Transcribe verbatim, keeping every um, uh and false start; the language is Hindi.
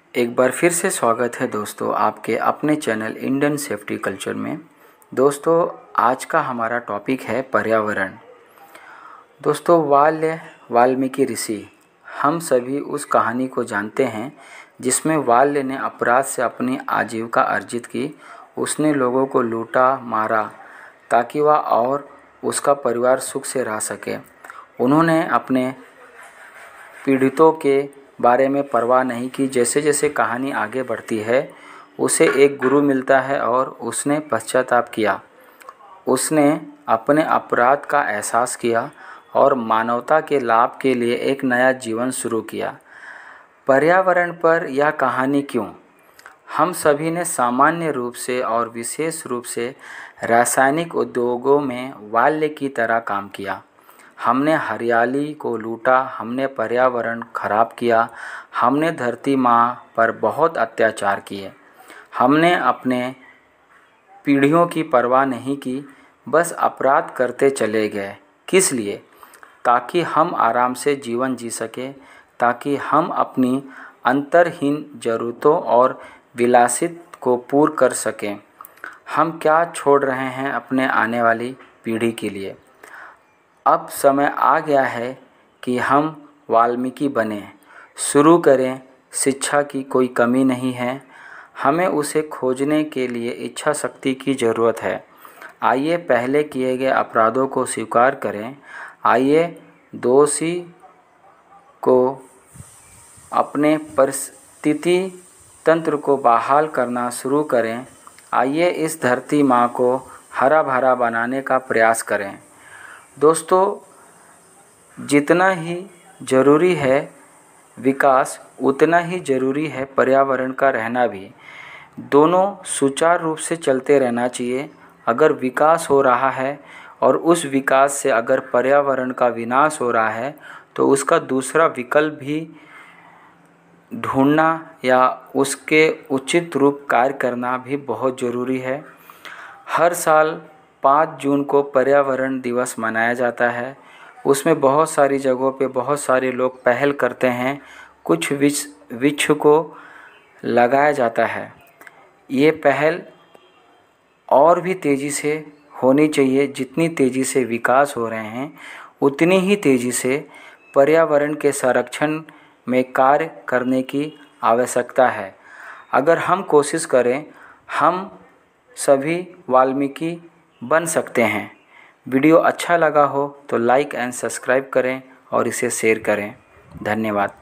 एक बार फिर से स्वागत है दोस्तों आपके अपने चैनल इंडियन सेफ्टी कल्चर में। दोस्तों आज का हमारा टॉपिक है पर्यावरण। दोस्तों वाल्य वाल्मीकि ऋषि, हम सभी उस कहानी को जानते हैं जिसमें वाल्य ने अपराध से अपनी आजीविका अर्जित की। उसने लोगों को लूटा मारा ताकि वह और उसका परिवार सुख से रह सके। उन्होंने अपने पीड़ितों के बारे में परवाह नहीं की। जैसे जैसे कहानी आगे बढ़ती है उसे एक गुरु मिलता है और उसने पश्चाताप किया। उसने अपने अपराध का एहसास किया और मानवता के लाभ के लिए एक नया जीवन शुरू किया। पर्यावरण पर यह कहानी क्यों? हम सभी ने सामान्य रूप से और विशेष रूप से रासायनिक उद्योगों में वाल्य की तरह काम किया। हमने हरियाली को लूटा, हमने पर्यावरण खराब किया, हमने धरती माँ पर बहुत अत्याचार किए। हमने अपने पीढ़ियों की परवाह नहीं की, बस अपराध करते चले गए। किस लिए? ताकि हम आराम से जीवन जी सकें, ताकि हम अपनी अंतर्हीन ज़रूरतों और विलासित को पूर्ण कर सकें। हम क्या छोड़ रहे हैं अपने आने वाली पीढ़ी के लिए? अब समय आ गया है कि हम वाल्मीकि बने। शुरू करें। शिक्षा की कोई कमी नहीं है, हमें उसे खोजने के लिए इच्छा शक्ति की ज़रूरत है। आइए पहले किए गए अपराधों को स्वीकार करें। आइए दोषी को अपने परिस्थिति तंत्र को बहाल करना शुरू करें। आइए इस धरती माँ को हरा भरा बनाने का प्रयास करें। दोस्तों जितना ही ज़रूरी है विकास, उतना ही ज़रूरी है पर्यावरण का रहना भी। दोनों सुचारू रूप से चलते रहना चाहिए। अगर विकास हो रहा है और उस विकास से अगर पर्यावरण का विनाश हो रहा है तो उसका दूसरा विकल्प भी ढूंढना या उसके उचित रूप कार्य करना भी बहुत ज़रूरी है। हर साल पाँच जून को पर्यावरण दिवस मनाया जाता है। उसमें बहुत सारी जगहों पे बहुत सारे लोग पहल करते हैं। कुछ वृक्ष वृक्ष को लगाया जाता है। ये पहल और भी तेज़ी से होनी चाहिए। जितनी तेज़ी से विकास हो रहे हैं उतनी ही तेज़ी से पर्यावरण के संरक्षण में कार्य करने की आवश्यकता है। अगर हम कोशिश करें हम सभी वाल्मीकि बन सकते हैं। वीडियो अच्छा लगा हो तो लाइक एंड सब्सक्राइब करें और इसे शेयर करें। धन्यवाद।